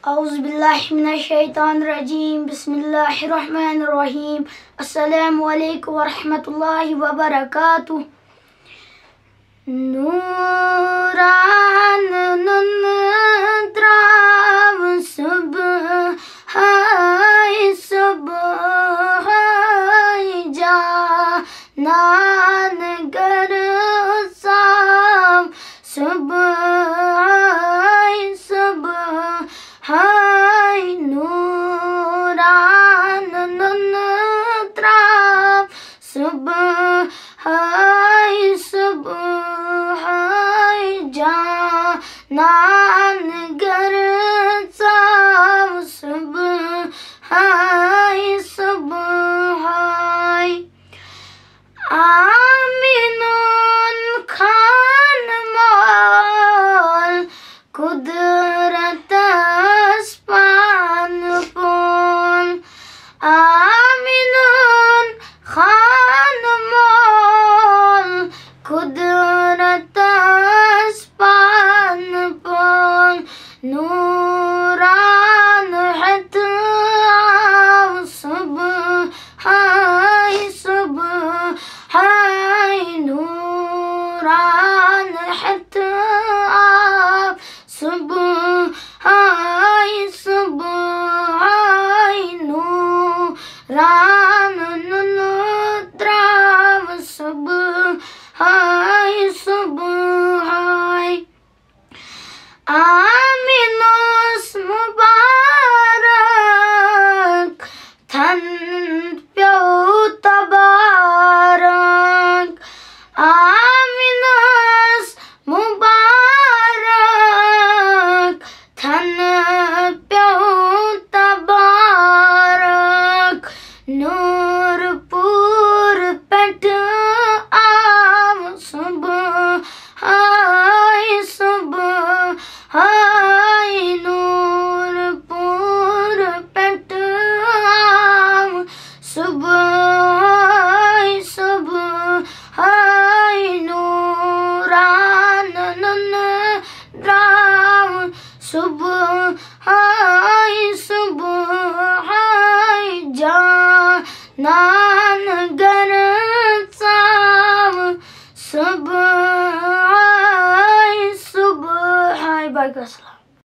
औज़ुबिल्लाहिमिनश्शैतानिर्रजीम बिस्मिल्लाहिर्रहमानिर्रहीम अस्सलामु अलैकुम वरहमतुल्लाहि वबरकातुहू। नूरान नंद्राव सुबह सुबह जानान गर साम सुबह हाय नूरान नंद्राव सुबह हाय सुबह जानान गर साम सुबह हाय सुबह आमिनुन खान माल कुदरत आमिनुन खान मोल कुदरत स्पान पोल नूरान हत सुबह हाय नूरान हत सुबह हाय सुबह रान नंद्राव सुबह हाय सुबह आमिनुस मुबारक थन प्यो तबारक आमिनुस मुबारक थन प्यो नूरपुर पेट आम सुबह हाय नूरपुर पेट आम सुबह हाय नूरान नंद्राव सुबह हाय सुबह ना